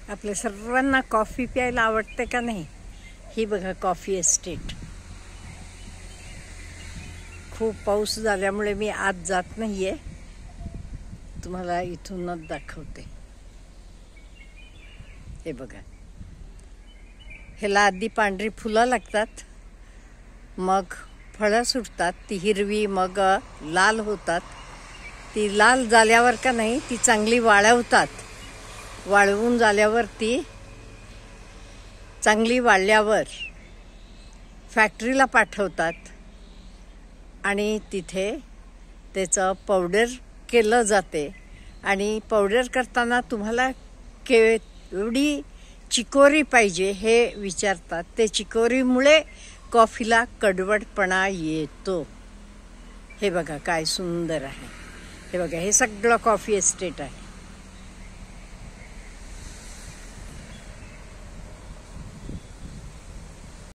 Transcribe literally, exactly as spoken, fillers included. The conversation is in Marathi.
आपल्या सर्वांना कॉफी प्यायला आवडते का नाही? ही बघा कॉफी एस्टेट. खूप पाऊस झाल्यामुळे मी आत जात नाहीये, तुम्हाला इथूनच दाखवते. हे बघा, ह्याला आधी पांढरी फुलं लागतात, मग फळं सुटतात, ती हिरवी मग लाल होतात. ती लाल झाल्यावर का नाही ती चांगली वाळवतात. वाळवून झाल्यावर ती चांगली वाळल्यावर फॅक्टरीला पाठवतात आणि तिथे त्याचं पावडर केलं जाते. आणि पावडर करताना तुम्हाला केवढी चिकोरी पाहिजे हे विचारतात. ते चिकोरीमुळे कॉफीला कडवटपणा येतो. हे बघा काय सुंदर आहे. हे बघा, हे सगळं कॉफी एस्टेट आहे.